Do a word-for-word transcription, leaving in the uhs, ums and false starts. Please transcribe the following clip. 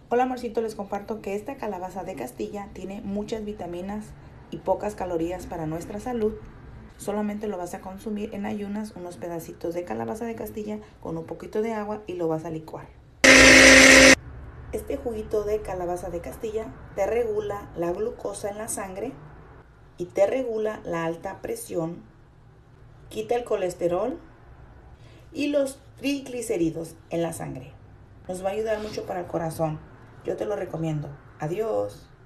Hola amorcito, les comparto que esta calabaza de Castilla tiene muchas vitaminas y pocas calorías para nuestra salud. Solamente lo vas a consumir en ayunas, unos pedacitos de calabaza de Castilla con un poquito de agua y lo vas a licuar. Este juguito de calabaza de Castilla te regula la glucosa en la sangre y te regula la alta presión, quita el colesterol y los triglicéridos en la sangre. Nos va a ayudar mucho para el corazón. Yo te lo recomiendo. Adiós.